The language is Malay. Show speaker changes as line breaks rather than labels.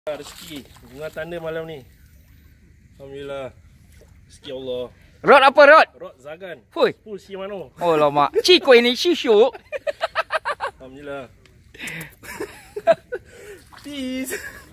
Rezeki bunga tanda malam ni. Alhamdulillah. Rezeki Allah.
Rod apa Rod?
Rod Zagan.
Hui.
Pool Shimano.
Oh lama. Ciko ini shishu.
Alhamdulillah. Peace.